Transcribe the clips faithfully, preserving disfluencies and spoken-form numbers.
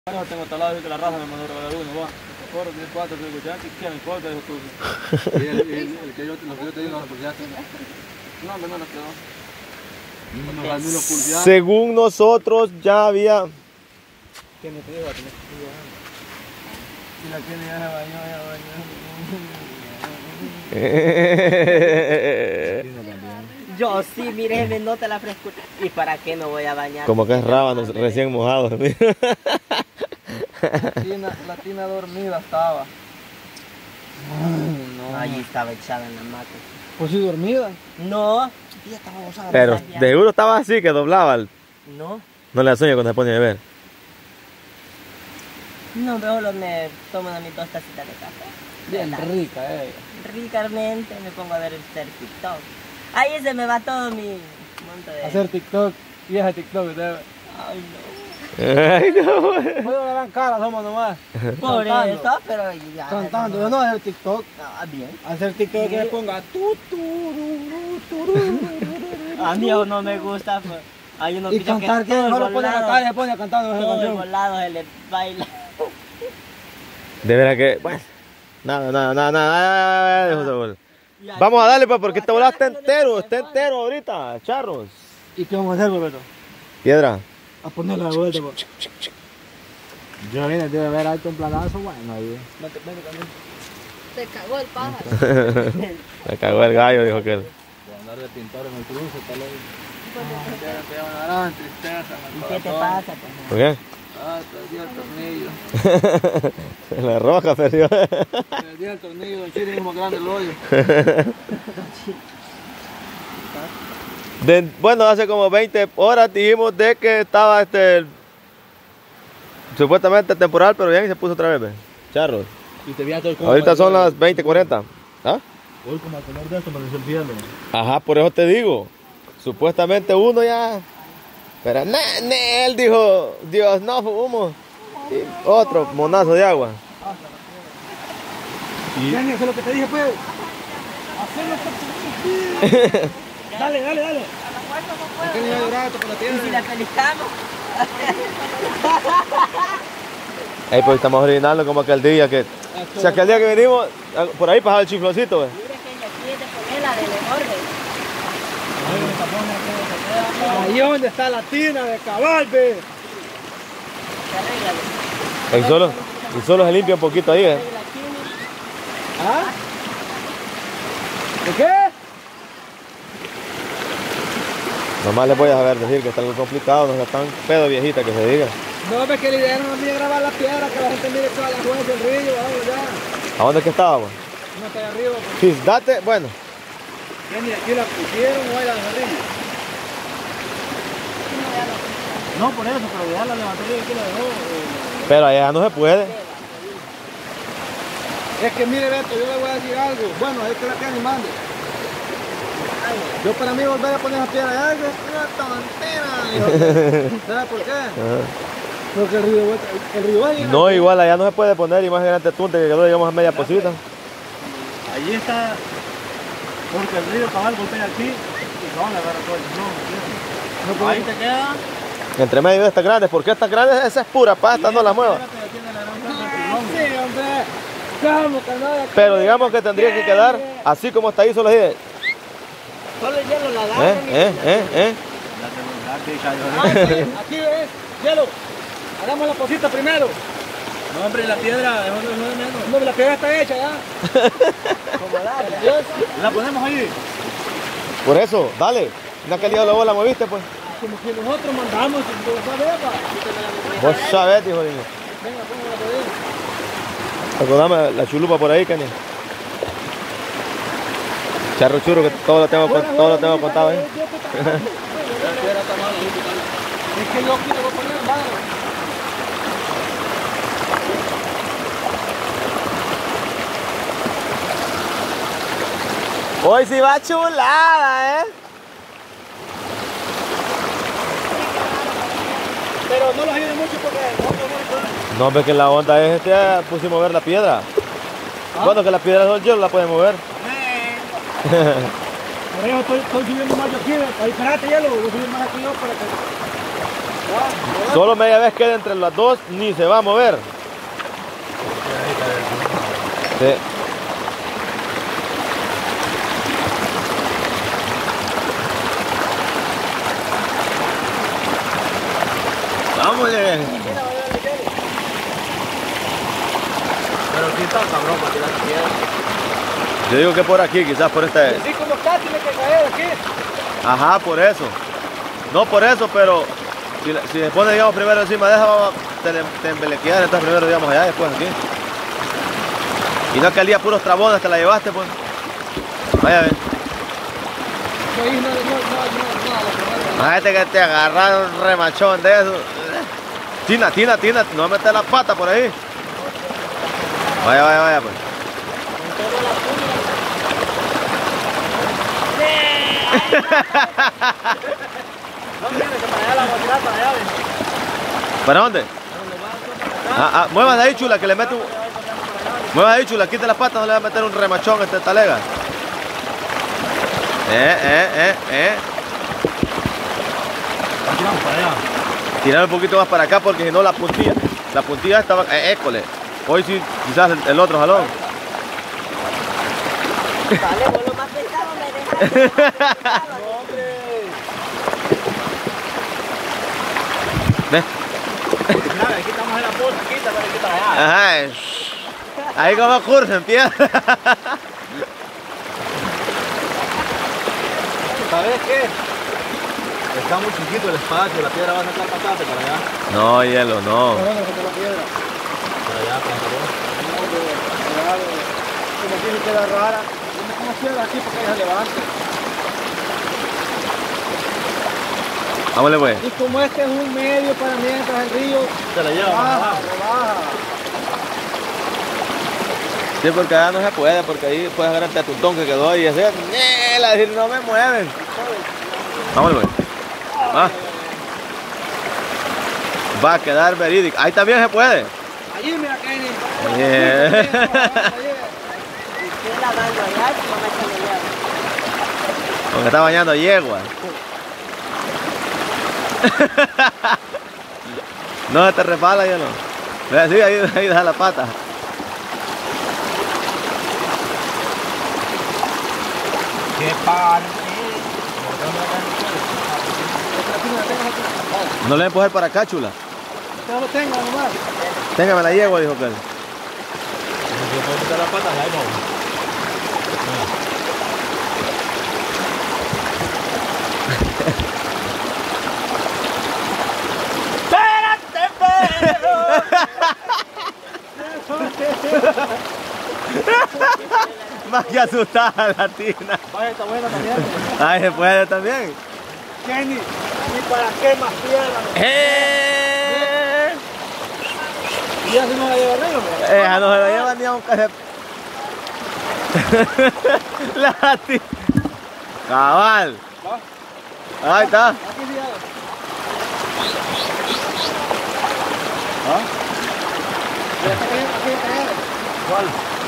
No, tengo talado que la raza me mandó a regalar uno, va. Por tres, cuatro, cinco, ya, ¿qué me importa? Dijo tú. Y el, el, el que yo, lo que yo te digo, la pulseada. No, no, no nos quedó. Según nosotros ya había... ¿Qué me te digo? Si la tiene ya se bañó, ya bañó. Yo sí, mire, me nota la frescura. ¿Y para qué no voy a bañar? Como que es rábano recién mojado. La tina, la tina dormida estaba. Ay, no. Allí estaba echada en la mata. Pues sí, dormida. No. Ya estaba gozada. Pero de seguro estaba así, que doblaba. El... No. No le da sueño cuando se pone a beber. No, mejor me tomo mis dos tacitas de café. Bien rica, eh. Ricamente me pongo a ver el ser TikTok. Ahí se me va todo mi monto de... Hacer TikTok, vieja TikTok. ¿Sabes? Ay, no. Ay, no. Puedo ganar cara, somos nomás. Por eso, pero ya... Cantando, yo no hacer TikTok. Ah, bien. Hacer TikTok que le ponga tu, tu, tu, a mí no me gusta. Pues. Hay unos y cantar que solo pone la calle, se pone cantando esa canción. Todos lados se le baila. De veras que... Bueno. Nada, nada, nada, nada, nada. Vamos a darle, pues, porque este volado está entero, está entero ahorita, charros. ¿Y qué vamos a hacer, Roberto? Piedra. A ponerla de vuelta, pues. Yo vine, debe haber alto un planazo, bueno, ahí. Vete, vete también. Te cagó el pájaro. Me cagó el gallo, dijo aquel. Por andar de pintor en el cruce, tal vez. Te van a dar tristeza. ¿Y qué te pasa? ¿Por qué? Ah, perdió el tornillo. La roja perdió. Perdió el tornillo, don Chile es más grande el hoyo. De, bueno, hace como veinte horas dijimos de que estaba este supuestamente temporal, pero bien, y se puso otra vez, ¿ve? Charros. Y te vi a todo el Ahorita son las veinte cuarenta. ¿Ah? Hoy como al color de esto me lo estoy olvidando. Ajá, por eso te digo. Supuestamente uno ya... Pero nah, nah, él dijo, Dios, no, humo. Y otro monazo de agua. Y... Dani, eso es lo que te dije, pues. Hacelo lo que te dije. Dale, dale, dale. ¿Por qué no iba a llorar esto con la tierra? ¿Y si la felicitamos? Ahí pues estamos orinando como aquel día que... O sea, aquel día que venimos, por ahí pasaba el chifloncito, ¿ve? Mira que ella quiere ponerla de desorden. Ahí donde está la tina de cabal, ve. Y solo, y solo se limpia un poquito ahí, ¿eh? ¿Ah? ¿De qué? Nomás les voy a saber decir que está algo complicado, no está tan pedo viejita que se diga. No, ves que la idea no es grabar la piedra, que la gente mire toda la juez del río, vamos ya. ¿A dónde es que estábamos? No está ahí arriba. Sí, date, bueno. ¿Quién aquí la pusieron o ahí la arriba? No, por eso, pero ya la levantó y aquí la dejó. Eh. Pero allá no se puede. Es que mire, Beto, yo le voy a decir algo. Bueno, es que la tiene y mande. Yo para mí volver a poner esa piedra allá es una tontera. ¿Sabes por qué? Ajá. Porque el río, el río es no, aquí. Igual allá no se puede poner, y más grande tunte que quedó, digamos, a media posita. Allí está, porque el río cabal golpea aquí y no le agarra todo el no, no, no. Ahí te queda. Entre medio de estas grandes, porque estas grandes, esa es pura pasta, no la muevas. Sí, hombre. Pero digamos que tendría que quedar así como está ahí, solo así de... Solo el hielo la agarra. ¿Eh? ¿Eh? ¿Eh? ¿Eh? Aquí ves, hielo. Hagamos la posita primero. No, hombre, la piedra es uno de menos. No, la piedra está hecha ya. Como la, la ponemos ahí. Por eso, dale. Una calidad de la bola moviste, pues. Como que nosotros mandamos, vos sabés, hijo de niño. Venga, póngala por ahí. Acordame la chulupa por ahí, Kenny. Charro churro, que todo lo tengo, bueno, todo lo tengo contado ahí. Es que yo aquí te voy a poner madre. Hoy sí va chulada, ¿eh? Pero no los ayude mucho porque... No, ves que la onda es este, pusimos a ver la piedra. ¿Ah? Bueno, que la piedra del hielo la pueden mover. Por eso estoy, estoy subiendo más yo aquí. Ahí, espérate, hielo, voy a subir más aquí yo para que... Solo media vez queda entre las dos, ni se va a mover. Sí. ¡Vámonos! Pero sí está cabrón para tirar piedra. Yo digo que por aquí, quizás por este... Así como está, tiene que caer aquí. Ajá, por eso. No por eso, pero si, si se pone, digamos, primero encima de esa, te, te embelequear, entonces primero, digamos, allá, después aquí. Y no es que al día puros trabones te la llevaste, pues. Vaya a ver. No, no, no, no, no, Imagínate que te agarraron un remachón de eso. Tina, Tina, Tina, no metes la pata por ahí. Vaya, vaya, vaya, pues. no, mire, que para allá la voy a tirar, para allá, ven. ¿Para dónde? Ah, ah, muevas ahí, chula, que le mete un... Muevas ahí, chula, quite las patas, no le va a meter un remachón a este talega. Eh, eh, eh, eh. Tiramos para allá. Tirar un poquito más para acá porque si no la puntilla. La puntilla estaba... Eh, école. Hoy sí, quizás el, el otro jalón. Vale, vos lo más pesado me dejaste. No, hombre. ¿Ves? Mira, aquí estamos en la punta, quita, para aquí para allá. Ajá. Ahí como curso empieza. ¿Sabes qué? Está muy chiquito el espacio, la piedra va a sacar bastante para allá. No, hielo, no. ¿Para dónde saca la piedra? Para allá, para allá. Como tiene que quedar rara. Tiene como piedra aquí para que ella se levante. Vámonos, pues. Y como este es un medio para mientras el río se la lleva, rebaja, rebaja. Sí, porque allá no se puede, porque ahí puedes agarrar el tutón que quedó ahí y hacer, la decir, no me mueven. Vámonos, pues. Ah. Va a quedar verídico. Ahí también se puede. Allí, mira, Kenny. Yeah. Y estoy lavando allá, mamá se me lleva. Porque está bañando yegua. No se te resbala, ya no. Ve, sí, ahí, ahí deja la pata. ¡Qué parte! No le voy a empujar para acá, chula. Usted lo tenga nomás. Téngame la yegua, dijo que él. Si puedo meter las patas, ahí no. Más que asustada la tina. Vaya, está buena también. Ay, se puede también. Kenny, ¿y para qué más piedra? ¡Eh! ¿Y ya se nos la lleva arriba? Ella no se la lleva ni a un café. La tina. Cabal. Ahí está. Aquí sí ya. ¿Ah? ¿Cuál?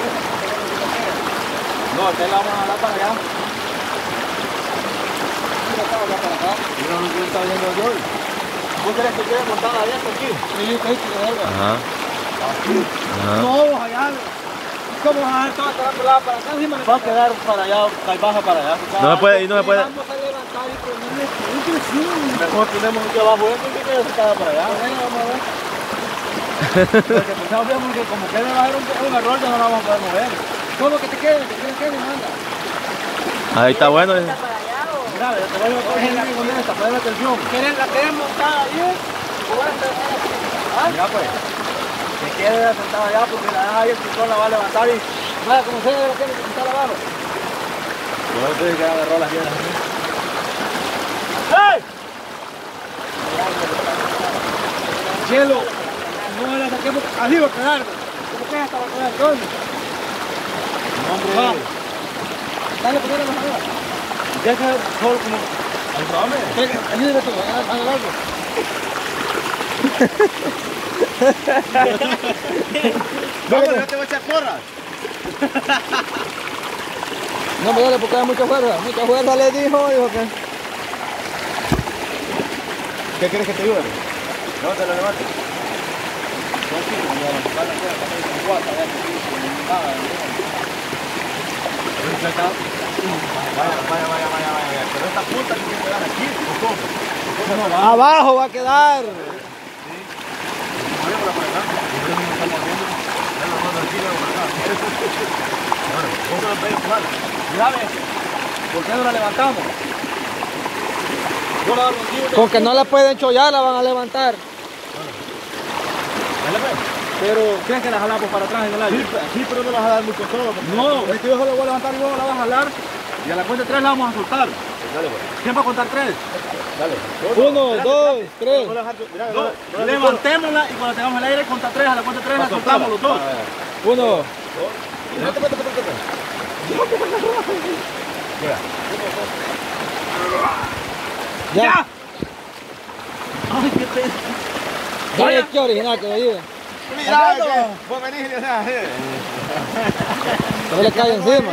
No, te la vamos a dar para allá. Mira, está allá para acá. Mira lo que está viendo yo. ¿Vos querés que quede montada allá hasta aquí? Sí, yo creo que verga. Ajá. Aquí. Ajá. Todos allá. ¿Cómo vas a dejar toda esta pelada para acá? Va a quedar para allá, baja para allá. No se puede, y no se puede. Vamos a levantar y ponerle sí. Mejor ponemos aquí abajo esto y que quede sentada para allá. Vamos a ver. Porque pensábamos que como quede va a haber un, un error ya no la vamos a poder mover. Solo que te quede, que te quede, manda. Ahí está bueno. ¿Está para allá o...? Mira, yo te voy a coger la con esta, ponle atención. ¿Quieren la quieren montada bien? Ya pues. Que quede sentada allá porque la deja ahí el picón la va a levantar y... Vaya, como sea, la quiere sentar abajo. Bueno, entonces que agarró las piedras aquí. ¡Hey! Cielo, no la saquemos arriba a quedar. ¿Cómo que hasta va a quedar todo? Hombre. Dale, ponelo más arriba. Deja solo como... Ayúdame. Ayúdame tú, haga algo. Vamos, yo te voy a echar porras. No me dale porque hay mucha fuerza. Mucha fuerza le dijo, dijo que... ¿Qué quieres que te ayude? ¿Dónde lo levantas? Vaya, vaya, vaya, vaya, vaya. Pero esta punta tiene que quedar aquí, ¿o cómo? Abajo va a quedar. Movémosla por acá. Ya lo mando aquí, luego por acá. Bueno, vos no lo podés empujar. Mira, ve, ¿por qué no la levantamos? Yo la hago aquí. Con que no la pueden chollar, la van a levantar. Dale, pues. Pero, ¿crees que la jalamos para atrás en el aire? Sí, sí, pero no la vas a dar mucho todo. porque- No, es que yo solo voy a levantar y luego la vas a jalar. Y a la cuenta de tres la vamos a soltar. Dale, pues. ¿Quién va a contar tres? Dale. Uno, dos, tres. No la dejar- mira, No, no la- no la- levantémosla y cuando tengamos el aire, contar tres. A la cuenta de tres la soltamos los dos. Uno. Vete, vete, vete, vete. Mira. Ya. Ay, qué peso. Dale, qué original que me ayude. Mira, que vos venís y o sea, eh. No le cae encima.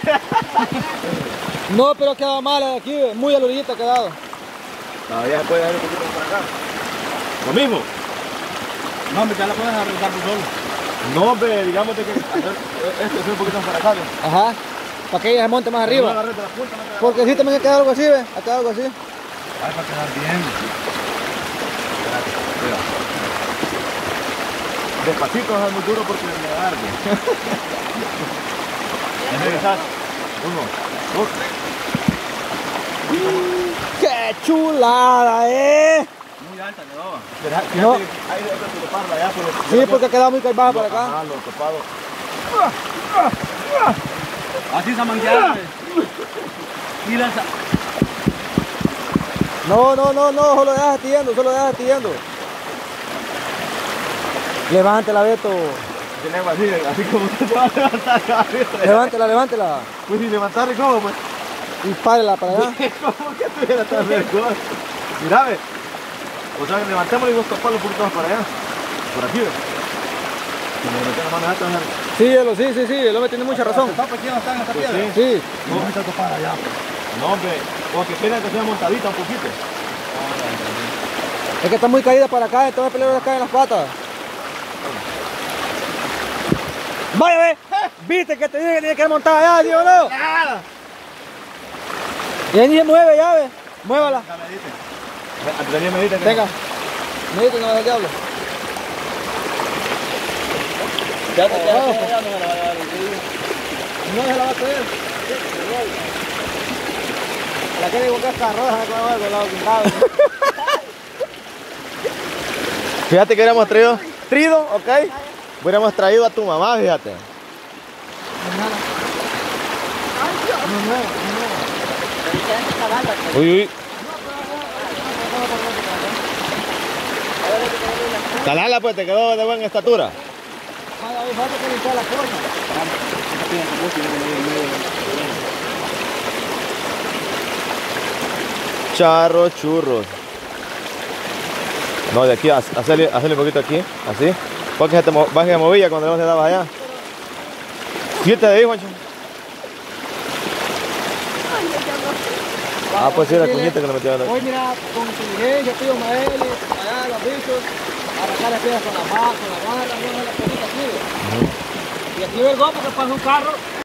No, pero queda mal aquí, muy a la orillita ha quedado. Todavía se puede dar un poquito por acá. Lo mismo. No, hombre, ya la puedes arreglar tú solo. No, hombre, digamos de que hacer esto es un poquito para acá. ¿no? Ajá. Para que ella se monte más No arriba. agarres de la punta, no te agarres. Porque si también ha quedado algo así, ¿ve? Ha quedado algo así. Ay, para quedar bien. Espérate, mira. Despacito es muy duro porque me arde. Ya regresas. Uno, dos, tres. ¡Qué chulada, eh! Muy alta quedaba. Fíjate que No. hay que toparla ya, pero... Sí, porque ha quedado muy calvada por acá. Ajá, lo topado. Así se manquearon. Mira esa. No, no, no, no, solo dejas astillando, solo dejas astillando. Levántela, Beto. Tiene algo así, así como usted se va a levantar acá arriba. Levántela, levántela. Pues si levantarle, ¿cómo pues? Y párela para allá. ¿Cómo que tuviera tan vergüenza? Mira, ve. O sea, levantémosle y vos toparlo un poquito más para allá. Por aquí, ve. Si me metes la mano alta, vas a... Sí, Elo, sí, sí, sí, el hombre tiene mucha razón. ¿Está pequeño está en esta Pues piedra? sí. Sí. No, está topada allá. No, hombre. O que quieran que sea montadita un poquito. Es que está muy caída para acá, entonces el pelero le cae en las patas. Vaya, ve. ¿Viste que te dije que tiene que montar allá, sí o no? ¡Nada! Y ahí se mueve ya, ve. Muévala. Antes medita que... Venga. Medite, no es el diablo. Ya te quedas, ya no se la va a dar el río. No se la va a creer. La que digo que está roja, con el lado pintado. Fíjate que hubiéramos traído trido, ¿ok? Hubiéramos traído a tu mamá, fíjate. Uy, uy. Calala, pues te quedó de buena estatura. Falta que limpiar la cosa. Charros, churros. No, de aquí, haz- hacerle, hacerle un poquito aquí, así. Porque se te mo- baje de movilla cuando no se daba allá. Siete de ahí, Juancho. Ah, pues sí, la cuñita que le metieron. Hoy mira, con inteligencia, tío Maeli, allá los bichos, arrancar las piedras con la mano, con la barra, no, la pelita aquí. Y aquí ve el golpe que pasa un carro.